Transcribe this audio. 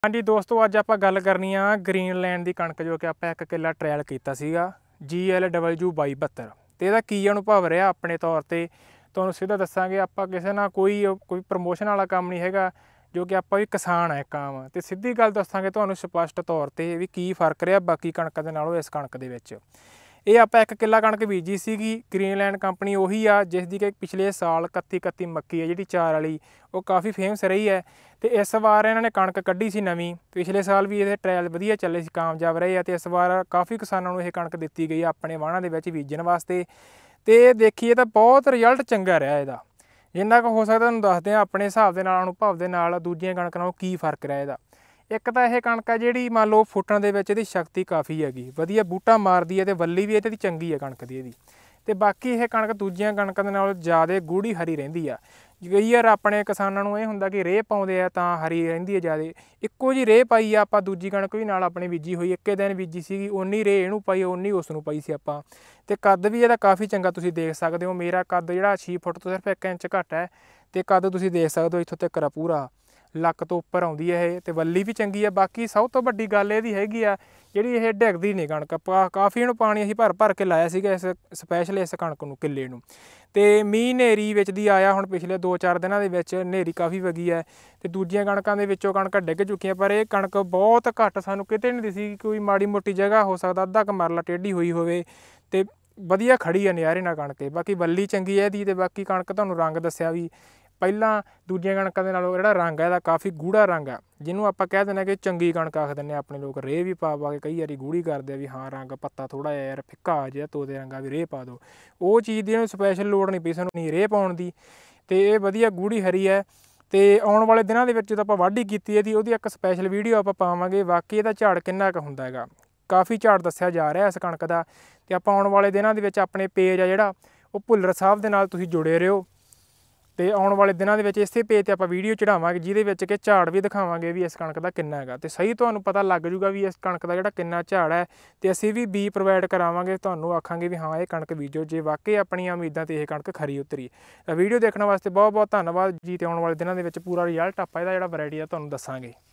हाँ जी दोस्तों, अज आप गल करनी आ ग्रीनलैंड की कणक जो कि आप 1 किला ट्रायल किया GLW2272 तो यदा की अनुभव रहा अपने तौर पर तो सीधा दसांगे। आप किसी ना कोई प्रमोशन वाला काम नहीं है जो कि आप भी किसान है काम तो सीधी गल दसांगे तो स्पष्ट तौर पर भी की फर्क रहा बाकी कणक के नालों इस कणक के। ये आप 1 किला कणक बीजी सी ग्रीनलैंड कंपनी उही आ जिसकी कि पिछले साल 31 मक्की है जी 4 वाली वो काफ़ी फेमस रही है। तो इस बार इन्होंने कणक कढ़ी सी नवीं, पिछले साल भी ये ट्रायल वधिया चले कामयाब रहे हैं। तो इस बार काफ़ी किसानों को यह कणक दी गई अपने वाहना के बीजन वास्ते। तो देखिए तो बहुत रिजल्ट चंगा रहा इसका, जिन्ना हो सकता तुहानूं दसदे हैं अपने हिसाब के अनुभव के नाल दूजियां कणक नालों की फर्क रहा इसका। एक तो यह कणक है जी मान लो फुटण दे विच इहदी शक्ति काफ़ी हैगी, वधिया बूटा मारदी है तो वल्ली भी इहदी चंगी है कणक की इहदी। तो बाकी यह कणक दूजियां कणकां दे नालों ज़्यादा गूढ़ी हरी रहिंदी आ। कई वार अपने किसानां नूं इह हुंदा कि रेह पाउंदे आ तां हरी रहिंदी है ज़्यादा। इक्को जी रेह पाई आ आपां दूजी कणक भी नाल अपनी बीजी होई इक्के दिन बीजी सीगी, उन्नी रेह इहनूं पाई उन्नी उस नूं पाई सी आपां। ते कद भी इहदा काफ़ी चंगा तुसीं देख सकदे हो। मेरा कद जिहड़ा 6 फुट तो सिर्फ 1 इंच घट है तो कद तुसीं देख सकदे हो इत्थों तक पूरा लक तो उपर आउंदी है ये। तो वल्ली भी चंगी है। बाकी सब तो वड्डी गल इहदी हैगी आ जिहड़ी ये डिगदी नहीं कणक। काफ़ी इहनूं पानी असीं भर भर के लाया सीगा इस स्पैशल इस कणक नूं किले नूं। ते मींह हनेरी विच दी आया हुण पिछले 2-4 दिनां दे विच हनेरी काफ़ी वगी है ते दूजियां कणकां दे विचों कणकां डिग चुकीआं, पर ये कणक बहुत घट सानूं किते नहीं दिसी। कोई माड़ी मोटी जगह हो सकदा अद्धा क मरला टेढ़ी होई होवे ते वधिया खड़ी है नज़ारे नाल कणक। बाकी वल्ली चंगी है इहदी। ते बाकी कणक तुहानूं रंग दस्सिआ भी ਪਹਿਲਾਂ दूजियां कणकां दे नालों जिहड़ा रंग है काफ़ी गूढ़ा रंग है, जिन्होंने आप कह दें कि चंगी कणक आख दें अपने लोग। रेह भी पा के कई बार गूढ़ी करते भी हाँ रंग पत्ता थोड़ा जिहा यार फिक्का जिहा तोते रंगा भी रेह पा दो। वो चीज़ की स्पैशल लोड़ नहीं पई सानूं रेह पाउण दी। तो ये वधिया गूढ़ी हरी है। तो आने वाले दिनों के जो आप वाढी की ਉਹਦੀ एक स्पैशल वीडियो आप पावांगे। बाकी ਇਹਦਾ ਝਾੜ किन्ना ਕੁ ਹੁੰਦਾ ਹੈਗਾ, काफ़ी ਝਾੜ ਦੱਸਿਆ जा ਰਿਹਾ इस कणक का। तो आप आने वाले दिनों के अपने पेज आ ਜਿਹੜਾ ਉਹ ਭੁੱਲਰ ਸਾਹਿਬ ਦੇ ਨਾਲ ਤੁਸੀਂ जुड़े रहो। तो आने वाले दिनों के इस पेज पर आप वीडियो चढ़ावांगे जिहदे कि झाड़ भी दिखावांगे भी इस कणक का किन्ना हैगा। तो सही तुहानूं पता लग जूगा भी इस कणक का जिहड़ा किन्ना झाड़ है। तो असीं भी बी प्रोवाइड करावांगे, तुहानूं आखांगे भी हाँ ये कणक बीजो जे वाकई अपनी उम्मीदां ते ये कणक खरी उतरी। वीडियो देखने वास्ते बहुत बहुत धन्नवाद जी। तो आने वाले दिनों के पूरा रिजल्ट आपां इहदा जिहड़ा वैरायटी दा तुहानूं दस्सांगे।